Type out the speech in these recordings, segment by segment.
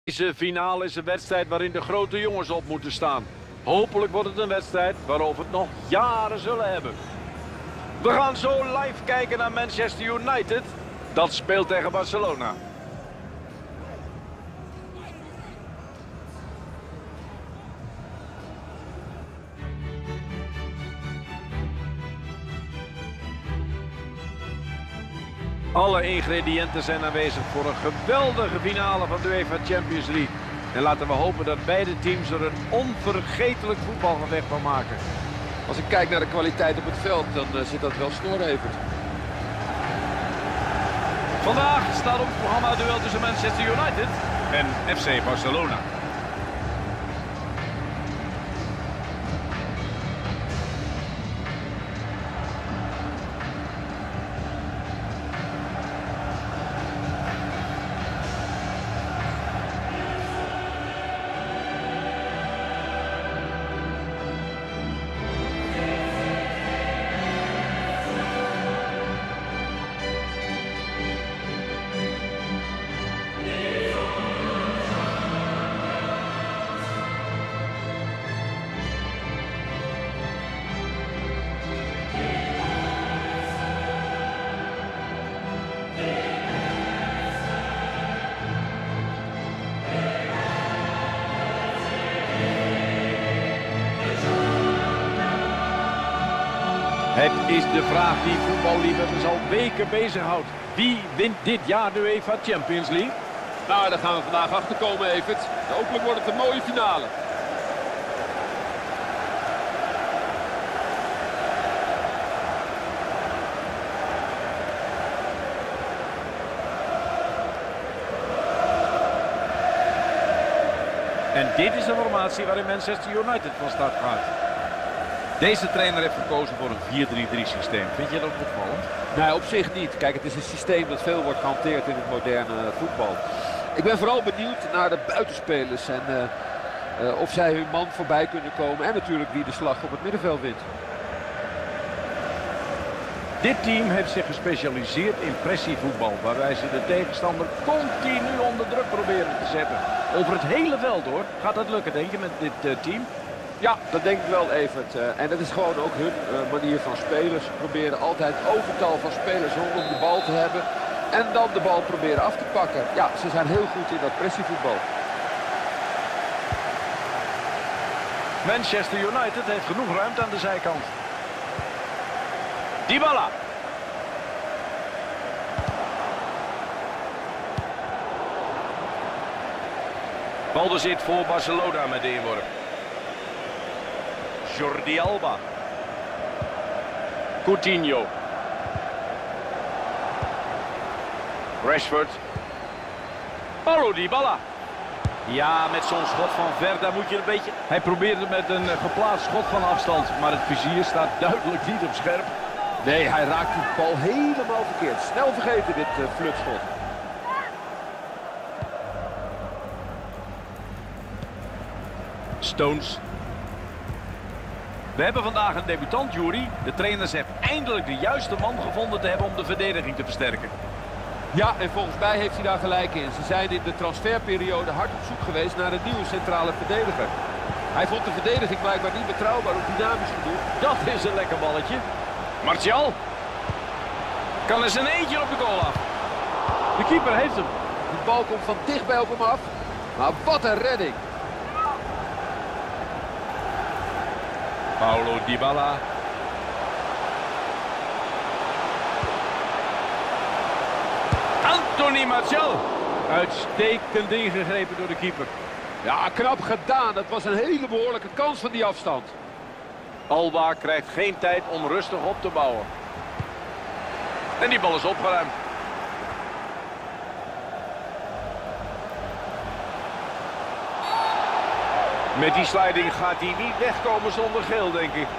Deze finale is een wedstrijd waarin de grote jongens op moeten staan. Hopelijk wordt het een wedstrijd waarover we het nog jaren zullen hebben. We gaan zo live kijken naar Manchester United. Dat speelt tegen Barcelona. Alle ingrediënten zijn aanwezig voor een geweldige finale van de UEFA Champions League. En laten we hopen dat beide teams er een onvergetelijk voetbalgevecht van maken. Als ik kijk naar de kwaliteit op het veld, dan zit dat wel snor, Evert. Vandaag staat op het programma het duel tussen Manchester United en FC Barcelona. Het is de vraag die voetballiefhebbers al weken bezighoudt. Wie wint dit jaar de UEFA Champions League? Nou, daar gaan we vandaag achter komen, Evert. Hopelijk wordt het een mooie finale. En dit is de formatie waarin Manchester United van start gaat. Deze trainer heeft gekozen voor een 4-3-3 systeem. Vind je dat opvallend? Nee, op zich niet. Kijk, het is een systeem dat veel wordt gehanteerd in het moderne voetbal. Ik ben vooral benieuwd naar de buitenspelers en of zij hun man voorbij kunnen komen. En natuurlijk wie de slag op het middenveld wint. Dit team heeft zich gespecialiseerd in pressievoetbal, waarbij ze de tegenstander continu onder druk proberen te zetten. Over het hele veld hoor. Gaat dat lukken, denk je, met dit team? Ja, dat denk ik wel, Evert. En dat is gewoon ook hun manier van spelen. Ze proberen altijd overtal van spelers rondom de bal te hebben. En dan de bal proberen af te pakken. Ja, ze zijn heel goed in dat pressievoetbal. Manchester United heeft genoeg ruimte aan de zijkant. Dybala. Balbezit voor Barcelona met de inworp. Jordi Alba. Coutinho. Rashford. Paulo Dybala. Ja, met zo'n schot van ver, daar moet je een beetje... Hij probeerde met een geplaatst schot van afstand, maar het vizier staat duidelijk niet op scherp. Nee, hij raakt die bal helemaal verkeerd. Snel vergeten dit vluchtschot. Stones. We hebben vandaag een debutant, Jury. De trainer zegt eindelijk de juiste man gevonden te hebben om de verdediging te versterken. Ja, en volgens mij heeft hij daar gelijk in. Ze zijn in de transferperiode hard op zoek geweest naar een nieuwe centrale verdediger. Hij vond de verdediging blijkbaar niet betrouwbaar of dynamisch genoeg. Dat is een lekker balletje. Martial. Kan er zijn eentje op de goal af. De keeper heeft hem. Die bal komt van dichtbij op hem af. Maar wat een redding. Paulo Dybala. Anthony Martial. Uitstekend ingegrepen door de keeper. Ja, knap gedaan. Dat was een hele behoorlijke kans van die afstand. Alba krijgt geen tijd om rustig op te bouwen. En die bal is opgeruimd. Met die sliding gaat hij niet wegkomen zonder geel, denk ik.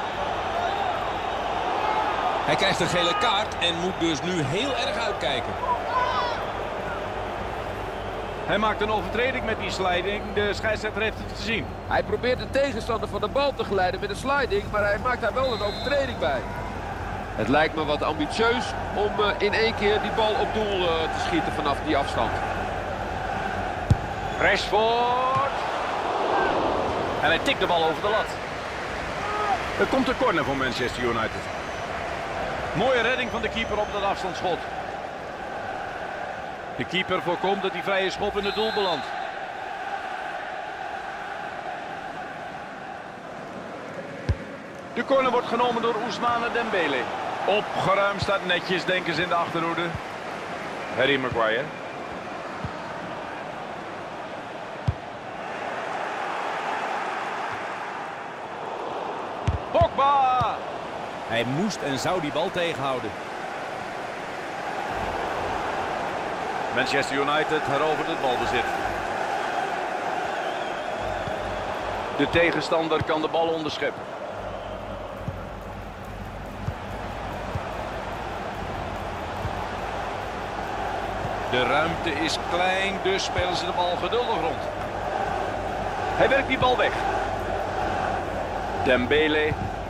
Hij krijgt een gele kaart en moet dus nu heel erg uitkijken. Hij maakt een overtreding met die sliding. De scheidsrechter heeft het gezien. Hij probeert de tegenstander van de bal te geleiden met een sliding, maar hij maakt daar wel een overtreding bij. Het lijkt me wat ambitieus om in één keer die bal op doel te schieten vanaf die afstand. Rashford. En hij tikt de bal over de lat. Er komt een corner voor Manchester United. Mooie redding van de keeper op dat afstandsschot. De keeper voorkomt dat die vrije schop in het doel belandt. De corner wordt genomen door Ousmane Dembele. Opgeruimd staat netjes, denken ze in de achterhoede. Harry Maguire. Pogba! Hij moest en zou die bal tegenhouden. Manchester United herovert het balbezit. De tegenstander kan de bal onderscheppen. De ruimte is klein, dus spelen ze de bal geduldig rond. Hij werkt die bal weg. Dembele.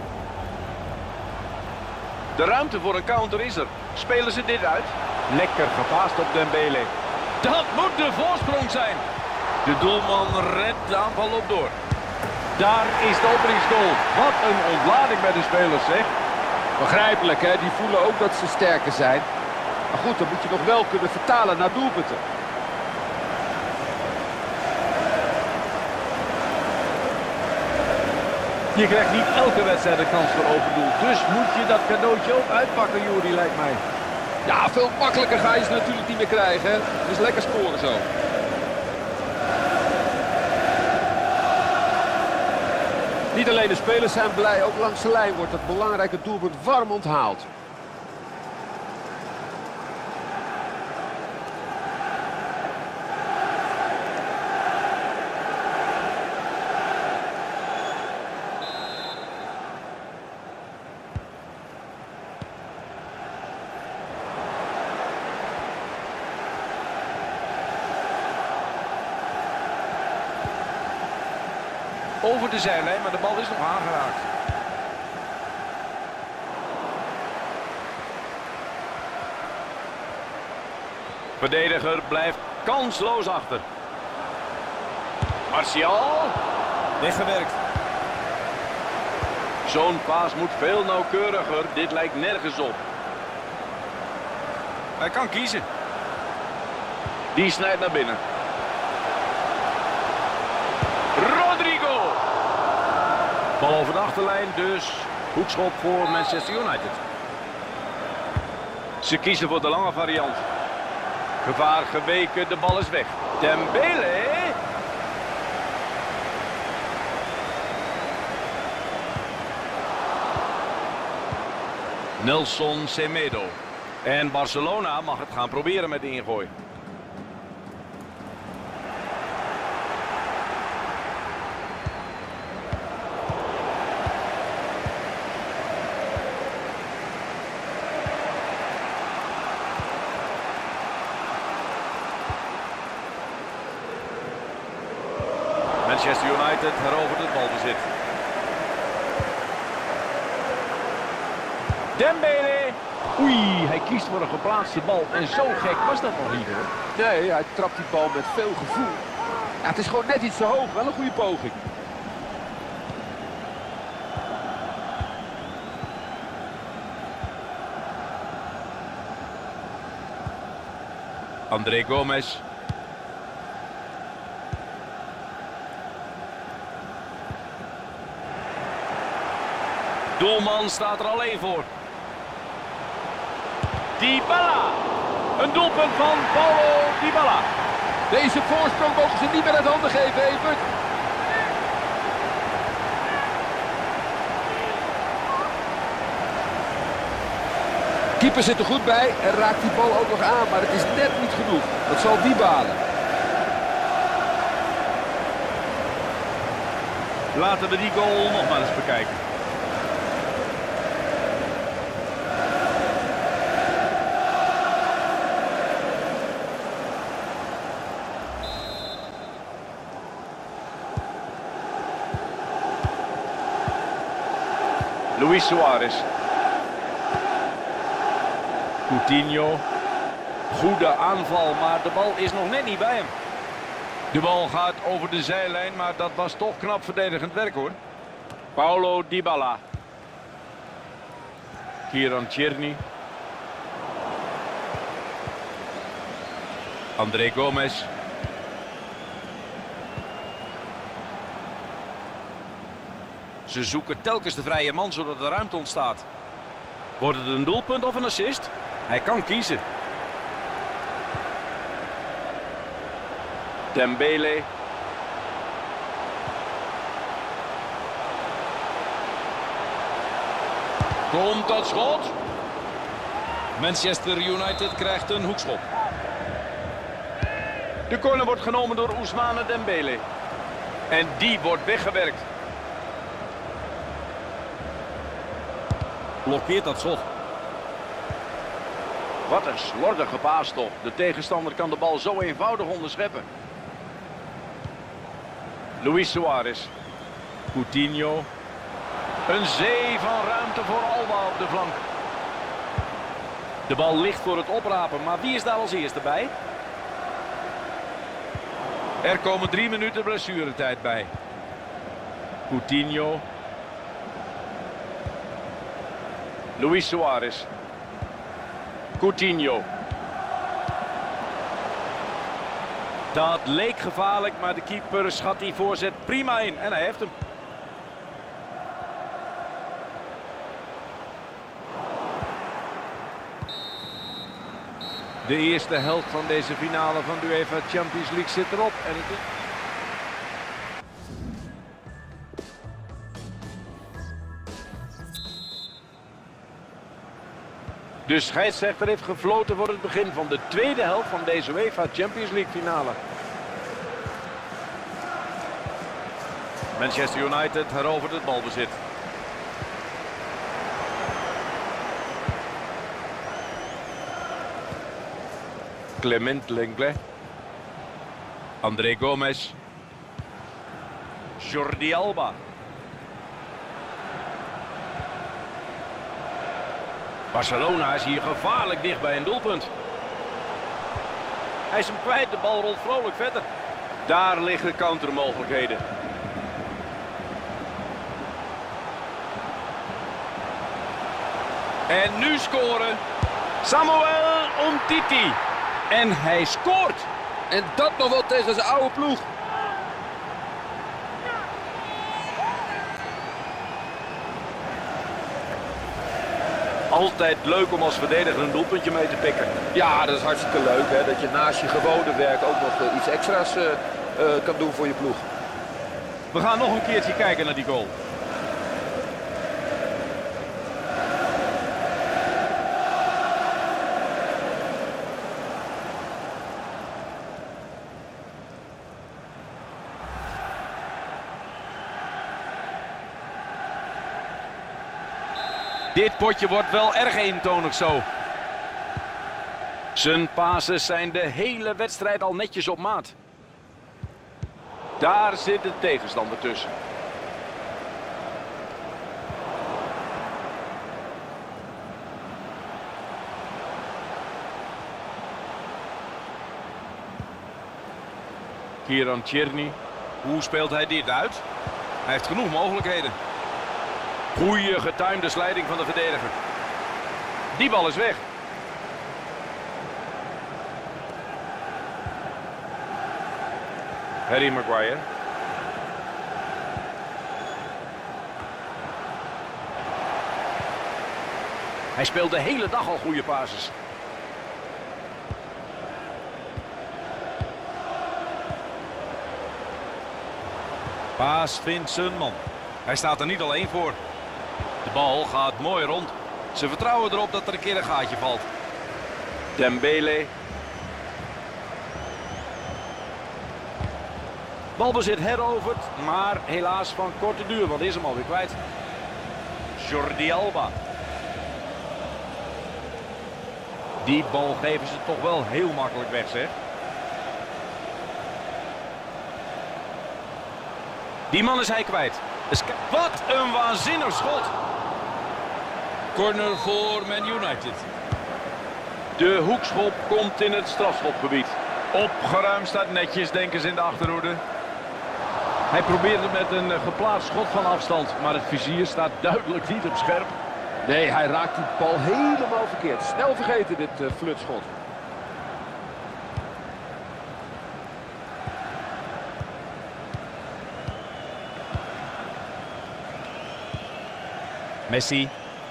De ruimte voor een counter is er. Spelen ze dit uit? Lekker gepaast op Dembele. Dat moet de voorsprong zijn. De doelman redt de aanval op door. Daar is de openingsgoal. Wat een ontlading bij de spelers, zeg. Begrijpelijk, hè? Die voelen ook dat ze sterker zijn. Maar goed, dan moet je nog wel kunnen vertalen naar doelpunten. Je krijgt niet elke wedstrijd een kans voor open doel. Dus moet je dat cadeautje ook uitpakken, Juri, lijkt mij. Ja, veel makkelijker ga je ze natuurlijk niet meer krijgen. Hè? Dus lekker scoren zo. Niet alleen de spelers zijn blij, ook langs de lijn wordt het belangrijke doelpunt warm onthaald. Over de zijlijn, maar de bal is nog aangeraakt. Verdediger blijft kansloos achter. Martial. Weggewerkt. Zo'n paas moet veel nauwkeuriger. Dit lijkt nergens op. Hij kan kiezen. Die snijdt naar binnen. Rodrigo. Bal over de achterlijn, dus hoekschop voor Manchester United. Ze kiezen voor de lange variant. Gevaar geweken, de bal is weg. Dembele. Nelson Semedo. En Barcelona mag het gaan proberen met de ingooi. Manchester United herovert het balbezit. Dembele. Oei, hij kiest voor een geplaatste bal. En zo gek was dat nog niet, hoor. Nee, hij trapt die bal met veel gevoel. Ja, het is gewoon net iets te hoog. Wel een goede poging. André Gomes. Doelman staat er alleen voor. Dybala. Een doelpunt van Paulo Dybala. Deze voorsprong mogen ze niet meer uit handen geven, Evert. Keeper zit er goed bij en raakt die bal ook nog aan, maar het is net niet genoeg. Dat zal Dybala. Laten we die goal nog maar eens bekijken. Luis Suarez. Coutinho. Goede aanval, maar de bal is nog net niet bij hem. De bal gaat over de zijlijn, maar dat was toch knap verdedigend werk hoor. Paulo Dybala. Kieran Tierney. André Gomes. Ze zoeken telkens de vrije man zodat er ruimte ontstaat. Wordt het een doelpunt of een assist? Hij kan kiezen. Dembele. Komt dat schot? Manchester United krijgt een hoekschop. De corner wordt genomen door Ousmane Dembele. En die wordt weggewerkt. Blokkeert dat schot. Wat een slordige paas toch. De tegenstander kan de bal zo eenvoudig onderscheppen. Luis Suarez. Coutinho. Een zee van ruimte voor Alba op de flank. De bal ligt voor het oprapen, maar wie is daar als eerste bij? Er komen 3 minuten blessuretijd bij. Coutinho. Luis Suarez. Coutinho. Dat leek gevaarlijk, maar de keeper schat die voorzet prima in. En hij heeft hem. De eerste helft van deze finale van de UEFA Champions League zit erop. En het is... De scheidsrechter heeft gefloten voor het begin van de tweede helft van deze UEFA Champions League finale. Manchester United herovert het balbezit. Clement Lenglet. André Gomes. Jordi Alba. Barcelona is hier gevaarlijk dicht bij een doelpunt. Hij is hem kwijt, de bal rolt vrolijk verder. Daar liggen countermogelijkheden. En nu scoren. Samuel Umtiti. En hij scoort. En dat nog wel tegen zijn oude ploeg. Altijd leuk om als verdediger een doelpuntje mee te pikken. Ja, dat is hartstikke leuk hè, dat je naast je gewone werk ook nog iets extra's kan doen voor je ploeg. We gaan nog een keertje kijken naar die goal. Dit potje wordt wel erg eentonig zo. Zijn passes zijn de hele wedstrijd al netjes op maat. Daar zit de tegenstander tussen. Kieran Tierney. Hoe speelt hij dit uit? Hij heeft genoeg mogelijkheden. Goeie getuimde slijding van de verdediger. Die bal is weg. Harry Maguire. Hij speelt de hele dag al goede passes. Paas vindt zijn man. Hij staat er niet alleen voor. De bal gaat mooi rond. Ze vertrouwen erop dat er een keer een gaatje valt. Dembele. Balbezit heroverd, maar helaas van korte duur, want is hem alweer kwijt. Jordi Alba. Die bal geven ze toch wel heel makkelijk weg, zeg. Die man is hij kwijt. Dus wat een waanzinnig schot. Corner voor Man United. De hoekschop komt in het strafschopgebied. Opgeruimd staat netjes, denken ze in de achterhoede. Hij probeerde met een geplaatst schot van afstand, maar het vizier staat duidelijk niet op scherp. Nee, hij raakt die bal helemaal verkeerd. Snel vergeten dit flutschot. Messi.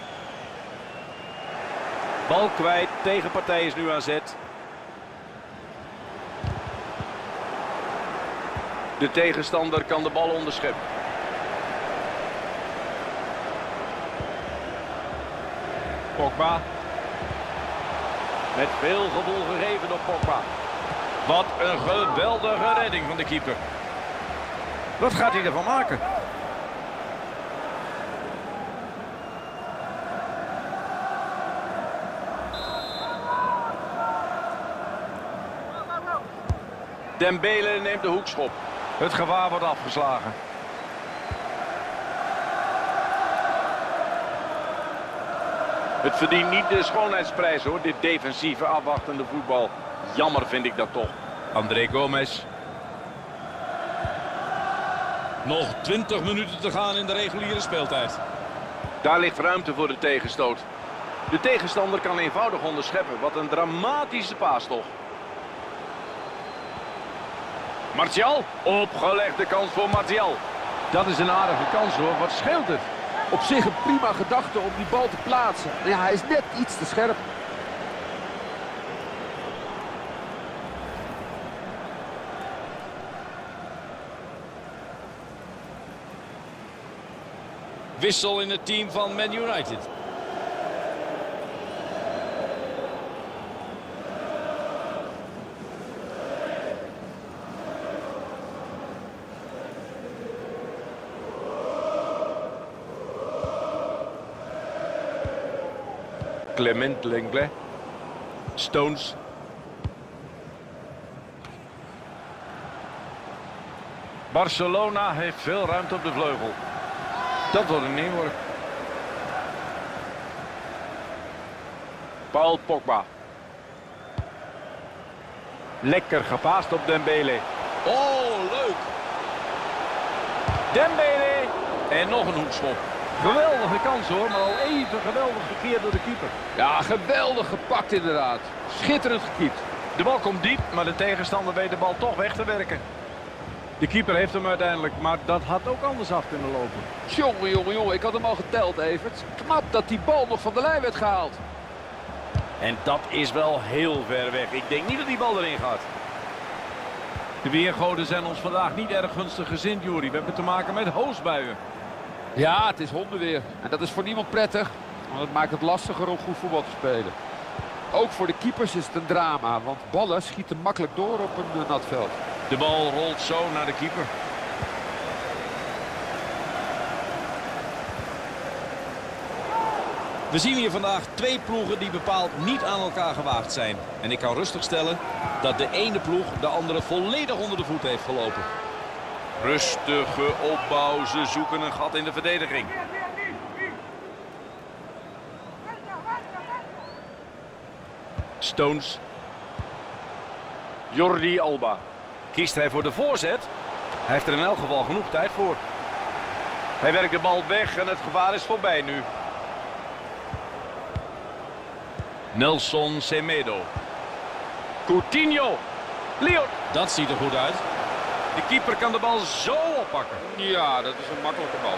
Bal kwijt, tegenpartij is nu aan zet. De tegenstander kan de bal onderscheppen. Pogba. Met veel gevoel gegeven door Pogba. Wat een geweldige redding van de keeper. Wat gaat hij ervan maken? Dembele neemt de hoekschop. Het gevaar wordt afgeslagen. Het verdient niet de schoonheidsprijs hoor, dit defensieve afwachtende voetbal. Jammer vind ik dat toch. André Gomes. Nog 20 minuten te gaan in de reguliere speeltijd. Daar ligt ruimte voor de tegenstoot. De tegenstander kan eenvoudig onderscheppen. Wat een dramatische paas toch. Martial, opgelegde kans voor Martial. Dat is een aardige kans hoor, wat scheelt het? Op zich een prima gedachte om die bal te plaatsen. Ja, hij is net iets te scherp. Wissel in het team van Man United. Clement Lenglet. Stones. Barcelona heeft veel ruimte op de vleugel. Dat wordt een inworp. Paul Pogba. Lekker gepaast op Dembele. Oh, leuk. Dembele. En nog een hoekschop. Geweldige kans hoor, maar al even geweldig gekeerd door de keeper. Ja, geweldig gepakt inderdaad. Schitterend gekiept. De bal komt diep, maar de tegenstander weet de bal toch weg te werken. De keeper heeft hem uiteindelijk, maar dat had ook anders af kunnen lopen. Jongen, ik had hem al geteld, Evert. Knap dat die bal nog van de lijn werd gehaald. En dat is wel heel ver weg. Ik denk niet dat die bal erin gaat. De weergoden zijn ons vandaag niet erg gunstig gezind, Juri. We hebben te maken met hoosbuien. Ja, het is hondenweer. En dat is voor niemand prettig. Want het maakt het lastiger om goed voetbal te spelen. Ook voor de keepers is het een drama. Want ballen schieten makkelijk door op een nat veld. De bal rolt zo naar de keeper. We zien hier vandaag twee ploegen die bepaald niet aan elkaar gewaagd zijn. En ik kan rustig stellen dat de ene ploeg de andere volledig onder de voet heeft gelopen. Rustige opbouw, ze zoeken een gat in de verdediging. Stones. Jordi Alba. Kiest hij voor de voorzet? Hij heeft er in elk geval genoeg tijd voor. Hij werkt de bal weg en het gevaar is voorbij nu. Nelson Semedo. Coutinho. Leon. Dat ziet er goed uit. De keeper kan de bal zo oppakken. Ja, dat is een makkelijke bal.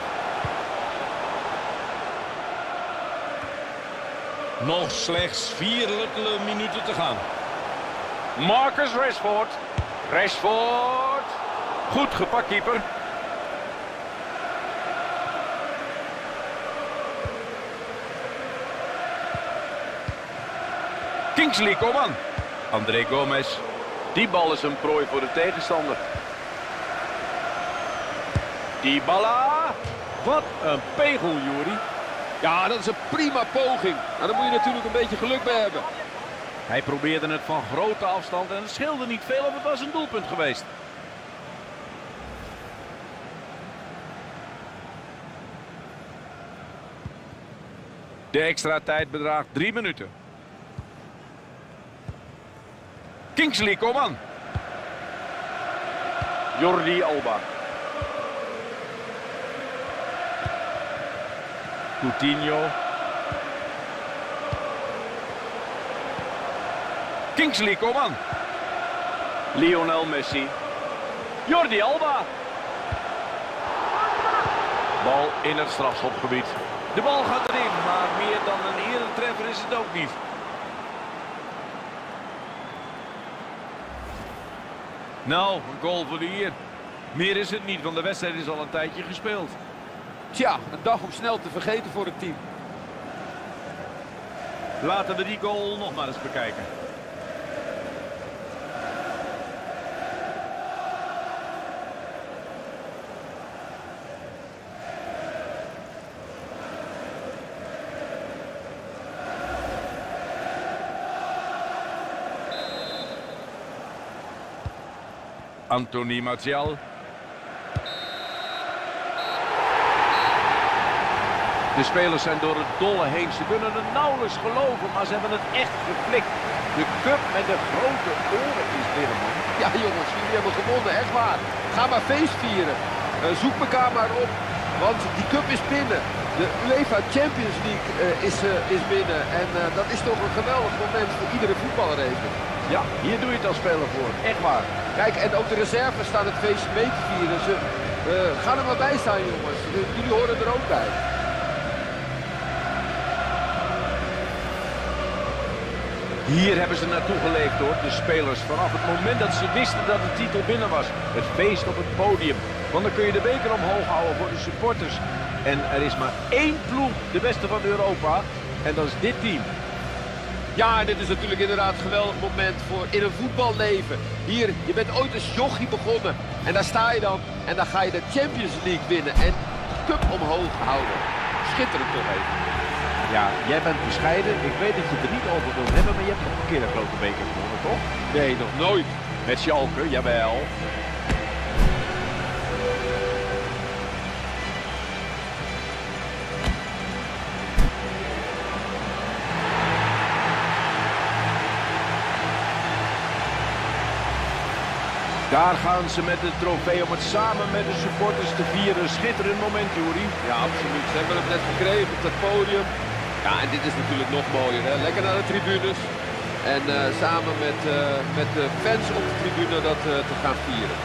Nog slechts 4 minuten te gaan. Marcus Rashford. Rashford. Goed gepakt, keeper. Kingsley Coman. André Gomes. Die bal is een prooi voor de tegenstander. Dybala. Wat een pegel, Juri. Ja, dat is een prima poging. Maar daar moet je natuurlijk een beetje geluk bij hebben. Hij probeerde het van grote afstand en het scheelde niet veel of het was een doelpunt geweest. De extra tijd bedraagt 3 minuten. Kingsley Coman. Jordi Alba. Coutinho. Kingsley Coman. Lionel Messi. Jordi Alba. Bal in het strafschopgebied. De bal gaat erin, maar meer dan een eretreffer is het ook niet. Nou, een goal voor de eer. Meer is het niet, want de wedstrijd is al een tijdje gespeeld. Tja, een dag om snel te vergeten voor het team. Laten we die goal nog maar eens bekijken. Anthony Martial. De spelers zijn door het dolle heen. Ze kunnen het nauwelijks geloven, maar ze hebben het echt geflikt. De cup met de grote oren is binnen, man. Ja jongens, jullie hebben gewonnen, echt waar. Ga maar feest vieren. Zoek elkaar maar op, want die cup is binnen. De UEFA Champions League is binnen. En dat is toch een geweldig moment voor iedere voetballer even. Ja, hier doe je het als speler voor. Echt waar. Kijk, en ook de reserves staan het feestje mee te vieren. Ze gaan er maar bij staan, jongens. Jullie horen er ook bij. Hier hebben ze naartoe geleefd hoor, de spelers. Vanaf het moment dat ze wisten dat de titel binnen was. Het feest op het podium. Want dan kun je de beker omhoog houden voor de supporters. En er is maar één ploeg, de beste van Europa. En dat is dit team. Ja, en dit is natuurlijk inderdaad een geweldig moment voor in een voetballeven. Hier, je bent ooit als jochie begonnen. En daar sta je dan. En dan ga je de Champions League winnen. En de cup omhoog houden. Schitterend toch even. Ja, jij bent bescheiden. Ik weet dat je het er niet over wilt hebben, maar je hebt nog een keer een grote beker gewonnen, toch? Nee, nog nooit. Met Schalke, jawel. Daar gaan ze met de trofee om het samen met de supporters te vieren. Schitterend moment, Juri. Ja, absoluut. Ze hebben het net gekregen op dat podium. Ja, en dit is natuurlijk nog mooier. Hè? Lekker naar de tribunes. En samen met de fans op de tribune dat te gaan vieren.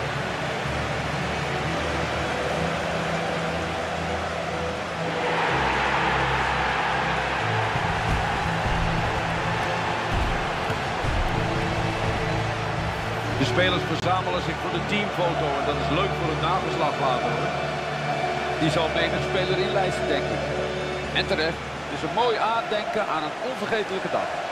De spelers verzamelen zich voor de teamfoto en dat is leuk voor het nageslag later. Die zal menig speler inlijsten, denk ik. En terecht. Het is een mooi aandenken aan een onvergetelijke dag.